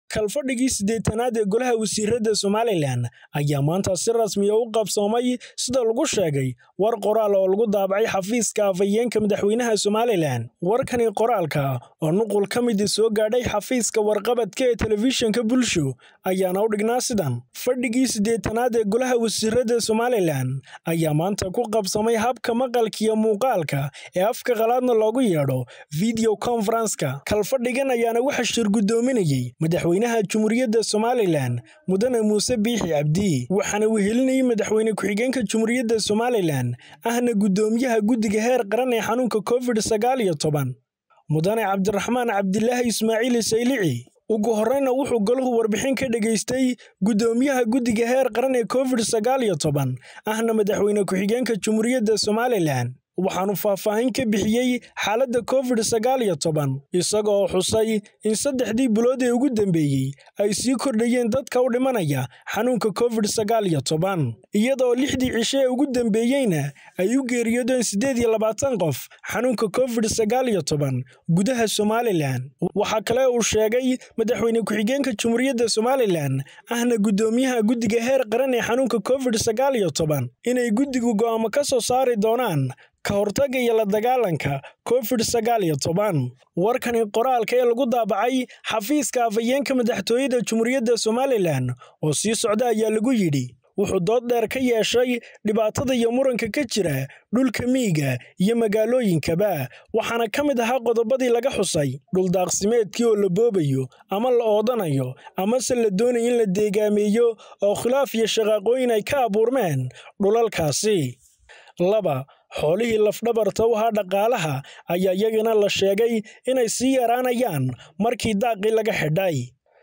kalfadhigii 8aad ee Golaha Wasiirada Somaliland ayaa maanta si rasmi ah u qabsoomay sida lagu sheegay war qoraal oo lagu daabacay xafiiska afhayeenka madaxweynaha Somaliland. Warkani qoraalka oo nuqul ka mid soo gaadhay xafiiska warqabadka ee telefishinka Bulsho ayaana u dhignaa sidan. Fadhigii 8aad ee Golaha Wasiirada Somaliland ayaa maanta ku qabsoomay habka maqalka iyo muuqaalka ee afka qalaadna loogu yeedho video conference-ka. Kalfadhigan ayaana waxa shir gudoominayay madaxweynaha Jamhuuriyadda Somaliland Mudane Muuse Biixi Cabdi waxaana uu helinayay madaxweyne ku-xigeenka Jamhuuriyadda Somaliland ahna gudoomiyaha guddiga heer qaran ee xanuunka COVID-19 Mudane Cabdiraxmaan Cabdilaahi Ismaaciil Saylici. ugu horreynna wuxuu golahu warbixin ka dhageystay gudoomiyaha guddiga heer qaran ee COVID-19 ahna madaxweyne ku-xigeenka Jamhuuriyadda Somaliland waxaanu faahfaahin ka bixiyay xaaladda COVID-19 isagoo xusay in 3 bilood ee ugu dambeeyay ay sii kordhayeen dadka u dhimanaya xanuunka COVID-19 iyadoo 6 cisho ee ugu dambeeyayna ay u geeriyoodeen 28 qof xanuunka COVID-19 gudaha Somaliland. Waxa kale uu sheegay madaxweyne ku-xigeenka Jamhuuriyadda Somaliland ahna gudoomiyaha guddiga heer qaran ee xanuunka COVID-19 inay guddigu go'aamo ka soo saari doonaan ka hortagga iyo la dagaalanka COVID-19. Warkani qoraalka ee lagu daabacay xafiiska afhayeenka madaxtooyada Jamhuuriyadda Somaliland oo sii socda ayaa lagu yidhi wuxuu dood dheer ka yeeshay dhibaatada iyo muranka ka jira dhulka miyiga iyo magaalooyinkaba waxaana ka mid ahaa qodobadii laga xusay dhul daaqsimeedkii oo la boobayo ama la oodanayo ama se la doonayo in la deegaameeyo oo khilaaf iyo shaqaaqooyin ay ka abuurmeen dhulalkaasi. 2 xoolihii lafdhabarta u ahaa dhaqaalaha ayaa iyagana la sheegay inay sii yaraanayaan markii daaqii laga xidhay.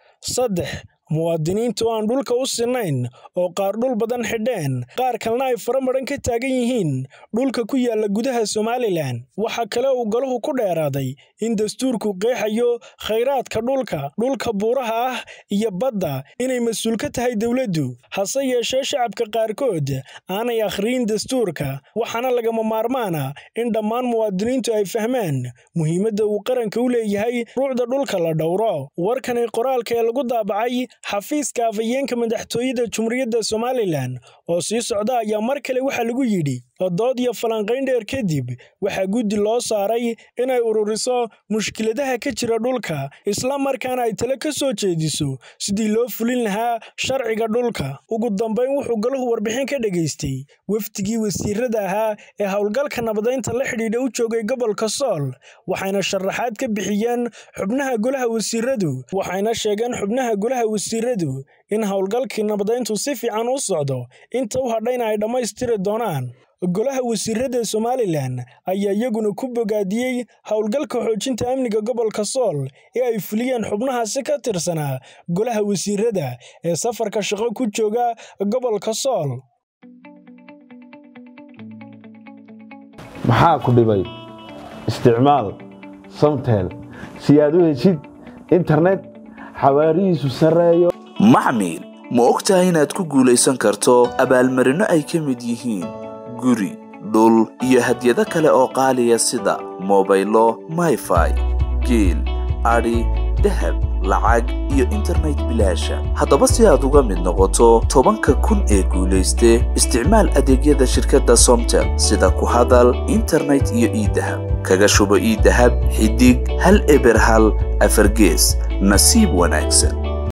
3 muwaadiniintu aan dhulka u sinayn oo qaar dhul badan xidheen qaar kalena ay faramaran ka taagan yihiin dhulka ku yaala gudaha Somaliland. Waxa kale uu golahu ku dheeraaday in dastuurku qeexayo khayraadka dhulka buuraha ah iyo badda inay mas'uul ka tahay dawladdu hase yeeshee shacabka qaarkood aanay akhriin dastuurka waxaana lagama maarmaana in dhammaan muwaadiniintu ay fahmaan muhiimadda uu qaranka u leeyahay ruucda dhulka la dhowro. Warkani qoraalka ee lagu daabacay xafiiska afhayeenka madaxtooyada Jamhuuriyadda Somaliland oo sii socda ayaa mar kale waxa lagu yidhi dood iyo falanqayn dheer kadib waxa guddi loo saaray inay ururiso mushkiladaha ka jira dhulka isla markaana ay talo ka soo jeediso sidii loo fulin lahaa sharciga dhulka. Ugu dambeyn wuxuu golahu warbixin ka dhageystay waftigii wasiirada ahaa ee howlgalka nabadeynta la xidhiidha u joogay gobolka Sool waxayna sharaxaad ka bixiyeen xubnaha Golaha Wasiiradu waxayna sheegeen xubnaha Golaha Wasiiradu in howlgalkii nabadeyntu si fiican u socdo inta u hadhayna ay dhammaystiri doonaan. Golaha Wasiirada Somaliland ayaa iyaguna ku bogaadiyay howlgalka xoojinta amniga gobolka Sool ee ay fuliyeen xubnahaasi ka tirsanaa Golaha Wasiirada ee safarka shaqo ku jooga gobolka Sool. maxaa ku dhibay isticmaal Somtel si aad u heshid internet xawaarihiisu sareeyo. Macmiil ma ogtahay inaad ku guuleysan karto abaalmarino ay ka mid yihiin guri, dhul iyo hadiyado kale oo qaaliya sida mobaylo, Wi-Fi, geel, ari, dahab, lacag iyo internet bilaasha. Haddaba si aad uga mid noqoto 10,000 ee guuleyste isticmaal adeegyada shirkadda Somtel sida ku hadal, internet iyo e-dahab. Kaga shubo e-dahab xidig 1 eber 1 4 gees. Nasiib wanaagsan.